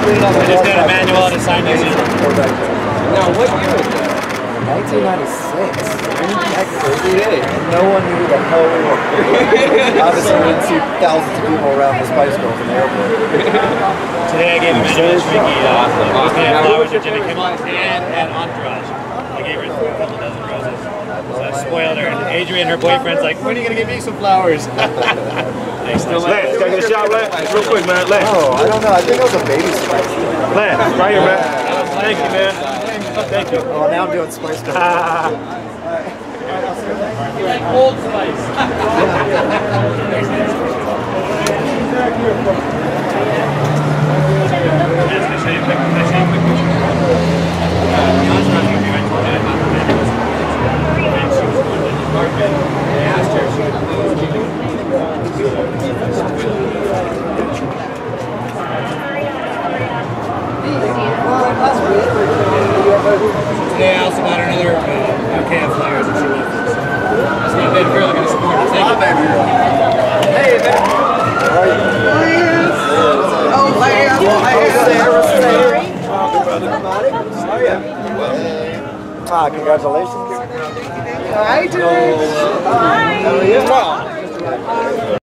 I just got a manual to sign music. Now, what year was that? 1996. That's crazy. No one knew the hell we were. Obviously, we didn't see thousands of people around the Spice Girls in the airport. Today I gave a manual to Ricky flowers with Jimmy Kimmel and Entourage. I gave her a couple dozen roses. So I spoiled her. And Adrian, her boyfriend's like, when are you going to give me some flowers? Thanks, Lance, can I get a shot, Lance? Real quick, man. Lance. Oh, I don't know. I think it was a baby Spice. Lance, right here, man. Thank you, man. Thank you. Oh, now I'm doing Spice Girls. Old Spice. Today I also bought another bouquet of flowers and she loves it. That's my baby girl, I'm going to support her. Thank you. Hey, man. How are you? Oh, Lance. How are you? Congratulations. Hi, George. How are you?